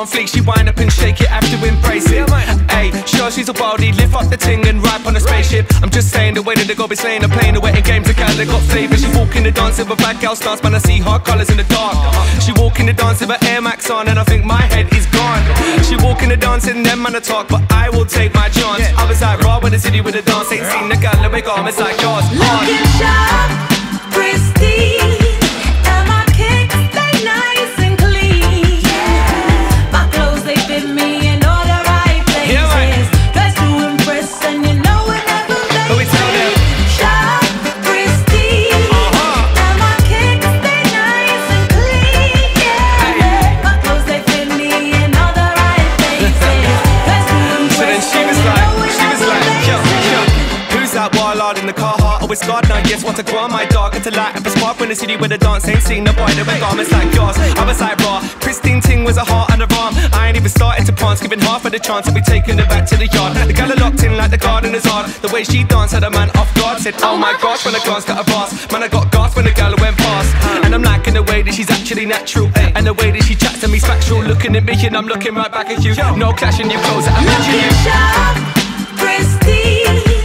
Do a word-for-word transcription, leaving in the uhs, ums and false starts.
on fleek, she wind up and shake it, have to embrace it. Ayy, sure she's a wildie, lift up the ting and ride on a spaceship. I'm just saying the way that they go be slaying, they're playing the wetting games, the girl they got flavour. She walk in the dance with a bad girl stance, man I see hard colours in the dark. She walk in the dance with her Air Max on and I think my head is gone. She walk in the dance and them man a talk, but I will take my chance. I was like raw with the city with the dance, ain't seen the girl that make arms like yours. Looking sharp, pristine. In the car heart, always God now, yes, want to go on my dog. It's a light up a spark in the city where the dance ain't seen the boy that wear garments like yours. I was like raw, pristine ting was a heart and a arm. I ain't even started to prance, giving half of the chance to be taking her back to the yard. The gal locked in like the garden is hard. The way she danced had a man off guard. Said, oh my gosh, when I glanced at her boss. Man, I got gas when the gal went past. And I'm liking the way that she's actually natural, and the way that she chats to me's factual. Looking at me and I'm looking right back at you. No clashing, you close it, I'm looking sharp, pristine.